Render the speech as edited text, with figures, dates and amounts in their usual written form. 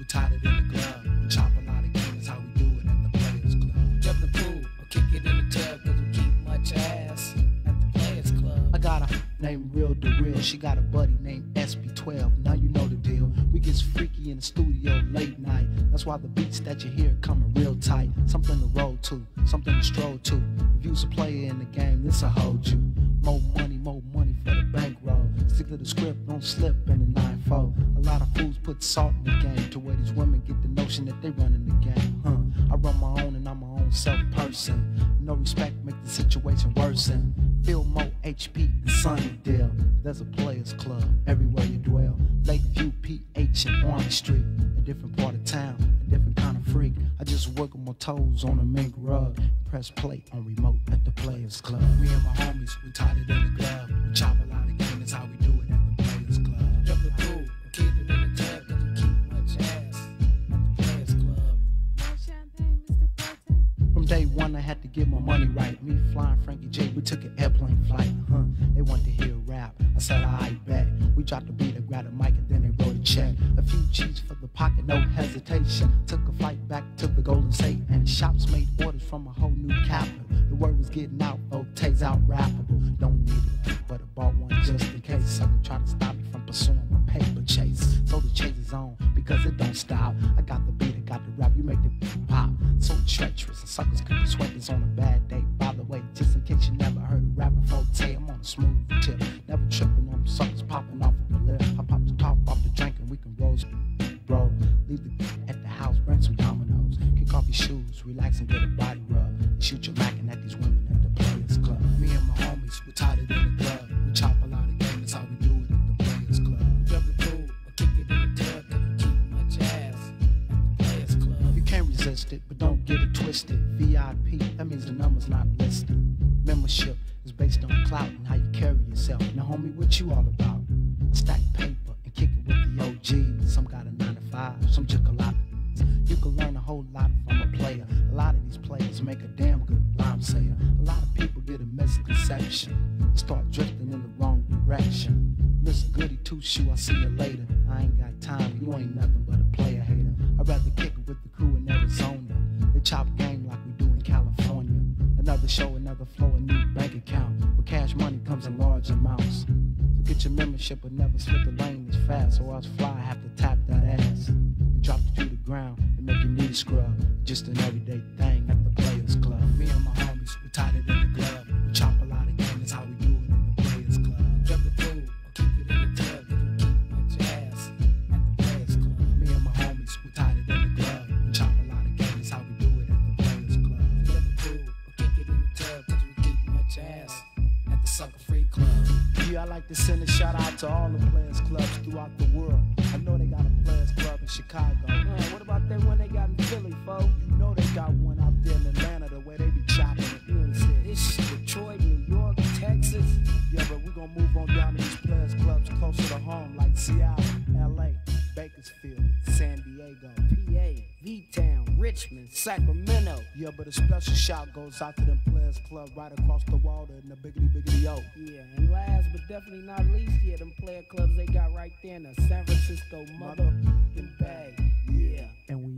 tighter than the glove. We chop a lot of game, that's how we do it at the Players Club. Jump the pool or kick it in the tub, cause we keep much ass at the Players Club. I got a named Real DeReal, she got a buddy named SB12. Now you know the deal. We get freaky in the studio late night. That's why the beats that you hear coming real tight. Something to roll to, something to stroll to. If you's a player in the game, this'll hold you. More money for the bankroll. Stick to the script, don't slip in the 9-4. A lot of fools put salt in the game to where these women get the notion that they running the game. I run my own and I'm my own self person. No respect make the situation worsen. Feel more HP than Sunnydale. There's a Players Club everywhere you dwell. Lakeview, PH, and Army Street. A different part of town, a different kind of freak. I just work on my toes on a mink rug and press play on remote at the Players Club. Me and my homies, we tighter than the glove. We chop a lot of game, that's how we do it at the Players Club. Jump the pool or kick it in the tub, cause we keep much ass at the Players Club. No champagne, Mr. Forte. From day one, I had to get my money right. Me flying Frankie J, we took an airplane flight. They wanted to hear rap. I said, I bet. We dropped the beat, I grabbed the mic, and then they wrote a check. A few G's for the pocket, no hesitation. Took a flight back to the Golden State, and shops made orders from a whole new capital. The word was getting out, Forte's out rappable. Don't need it, but I bought one just in case. Sucker try to stop me from pursuing my paper chase. So the chase is on, because it don't stop. I got the beat, I got the rap, you make the beat pop. So treacherous, and suckers couldn't sweat this on a bad day. By the way, just in case you never heard of rapping Forte, I'm on a smooth tip. Never tripping on suckers popping off of the lip. I pop the top off the drink and we can roll. Leave the at the house, bring some dominoes. Kick off your shoes, relax and get a body rub. And shoot your mackin' at these women at the Players Club. Me and my homies, we're tighter than the glove. We chop a lot of game, that's how we do it at the Players Club. Jump the pool or kick it in the tub, cause we keep much ass at the Players Club. You can't resist it, but don't get it twisted. VIP, that means the number's not listed. Membership is based on clout and how you carry yourself. Now, homie, what you all about? Stack paper and kick it with the OGs. Some got a 9 to 5, some took a lot. You can learn a whole lot from a player. A lot of these players make a damn good rhyme sayer. A lot of people get a misconception and start drifting in the wrong direction. Miss Goody Two-Shoe, I'll see you later. I ain't got time, you ain't nothing but a player hater. I'd rather kick it with the crew in Arizona. They chop game like we do in California. Another show, another flow, a new bank account where cash money comes in large amounts. So get your membership but never slip the lane as fast, or else fly have to tap that ass and drop you to the ground and make your knees scrub. Just an everyday thing at the Players Club. Me and my homies, we tighter than the glove. We chop a lot of game, that's how we do it in the Players Club. Jump the pool or kick it in the tub, cause we keep much ass at the Players Club. Me and my homies, we tighter than the glove. We chop a lot of game, that's how we do it at the Players Club. Jump the pool or kick it in the tub, cause we keep much ass at the Sucker Free Club. Yeah, I like to send a shout out to all the Players Clubs throughout the world. I know they got a Players Club in Chicago. What about that one they got in Philly, folks? You know they got one out there in Atlanta, the way they be chopping it. You ain't said this shit, Detroit, New York, Texas. Yeah, but we gonna move on down to these Players Clubs closer to home, like Seattle, LA, Bakersfield, San Diego, PA, V-Town, Richmond, Sacramento. yeah, but a special shout goes out to them Players Club right across the water in the biggity O. Yeah, and last but definitely not least, yeah, them player clubs they got right there in the San Francisco motherfucking Bay. Yeah. And we